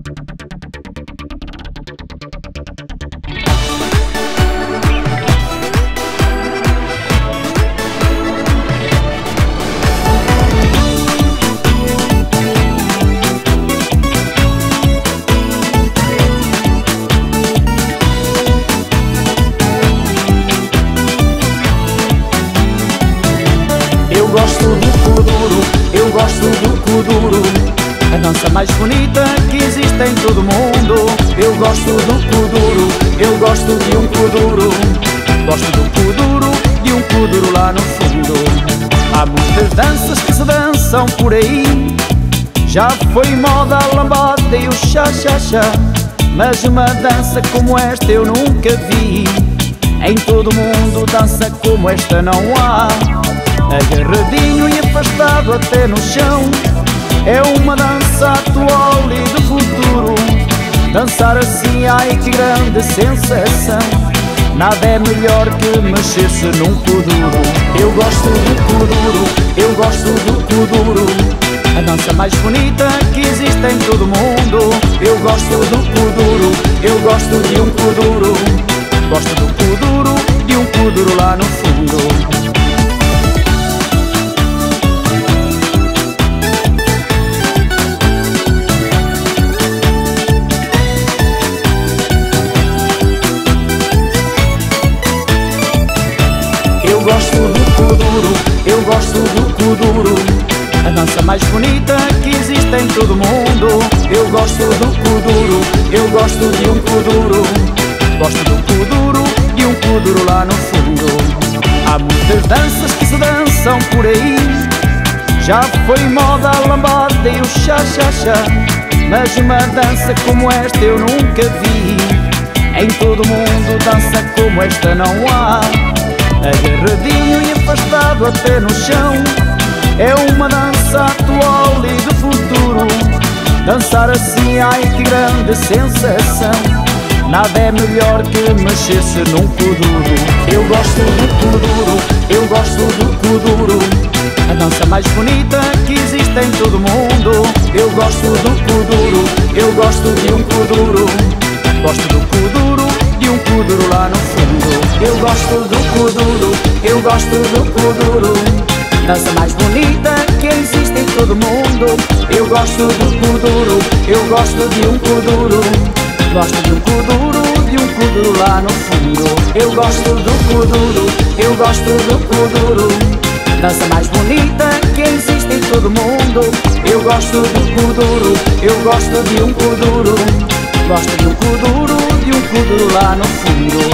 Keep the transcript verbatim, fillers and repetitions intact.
Eu gosto do kuduro, eu gosto do kuduro, a dança mais bonita que existe em todo o mundo. Eu gosto do kuduro, eu gosto de um kuduro, gosto do kuduro, de um kuduro lá no fundo. Há muitas danças que se dançam por aí, já foi moda a lambada e o xa-xa-xa, mas uma dança como esta eu nunca vi. Em todo o mundo dança como esta não há. Agarradinho e afastado até no chão, é uma dança atual e do futuro. Dançar assim, ai que grande sensação, nada é melhor que mexer-se num kuduro. Eu gosto do kuduro, eu gosto do kuduro, a dança mais bonita que existe em todo o mundo. Eu gosto do kuduro, eu gosto de um kuduro, gosto do kuduro, de um kuduro lá no fundo. Eu gosto do kuduro, eu gosto do kuduro, a dança mais bonita que existe em todo o mundo. Eu gosto do kuduro, eu gosto de um kuduro, gosto do kuduro, de um kuduro lá no fundo. Há muitas danças que se dançam por aí, já foi moda a lambada e o xa-xa-xa, mas uma dança como esta eu nunca vi. Em todo o mundo dança como esta não há. Agarradinho e afastado até no chão, é uma dança atual e do futuro. Dançar assim, ai que grande sensação, nada é melhor que mexer-se num kuduro. Eu gosto do kuduro, eu gosto do kuduro, a dança mais bonita que existe em todo o mundo. Eu gosto do kuduro, eu gosto de um kuduro, gosto do kuduro, de um kuduro lá no fundo. Eu gosto do kuduro, eu gosto do kuduro, dança mais bonita que existe em todo o mundo. Eu gosto do kuduro, eu gosto de um kuduro, gosto de um kuduro, de um kuduro lá no fundo. Eu gosto do kuduro, eu gosto do kuduro, dança mais bonita que existe em todo o mundo. Eu gosto do kuduro, eu gosto de um kuduro, gosto de um kuduro, de um kuduro lá no fundo.